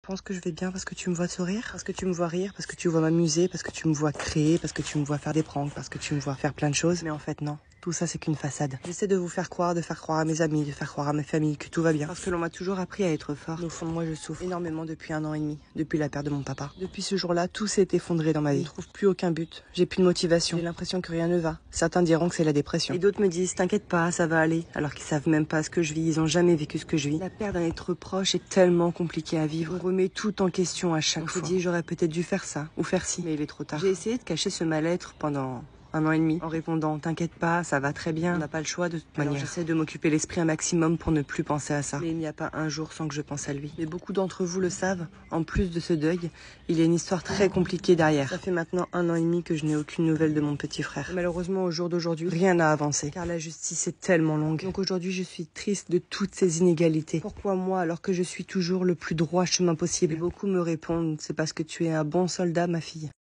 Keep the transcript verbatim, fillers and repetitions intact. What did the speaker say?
Je pense que je vais bien parce que tu me vois sourire, parce que tu me vois rire, parce que tu vois m'amuser, parce que tu me vois créer, parce que tu me vois faire des pranks, parce que tu me vois faire plein de choses. Mais en fait non, tout ça c'est qu'une façade. J'essaie de vous faire croire, de faire croire à mes amis, de faire croire à ma famille que tout va bien. Parce que l'on m'a toujours appris à être fort. Mais au fond de moi je souffre énormément depuis un an et demi, depuis la perte de mon papa. Depuis ce jour-là, tout s'est effondré dans ma vie. Je ne trouve plus aucun but, j'ai plus de motivation, j'ai l'impression que rien ne va. Certains diront que c'est la dépression. Et d'autres me disent t'inquiète pas, ça va aller. Alors qu'ils savent même pas ce que je vis, ils ont jamais vécu ce que je vis. La perte d'un être proche est tellement compliquée à vivre. On remet tout en question à chaque fois. On se dit j'aurais peut-être dû faire ça ou faire ci, mais il est trop tard. J'ai essayé de cacher ce mal-être pendant un an et demi en répondant t'inquiète pas, ça va très bien, on n'a pas le choix de toute manière. J'essaie de m'occuper l'esprit un maximum pour ne plus penser à ça. Mais il n'y a pas un jour sans que je pense à lui. Mais beaucoup d'entre vous le savent, en plus de ce deuil, il y a une histoire très compliquée derrière. Ça fait maintenant un an et demi que je n'ai aucune nouvelle de mon petit frère. Et malheureusement au jour d'aujourd'hui, rien n'a avancé car la justice est tellement longue. Donc aujourd'hui je suis triste de toutes ces inégalités. Pourquoi moi alors que je suis toujours le plus droit chemin possible? Et beaucoup me répondent c'est parce que tu es un bon soldat ma fille.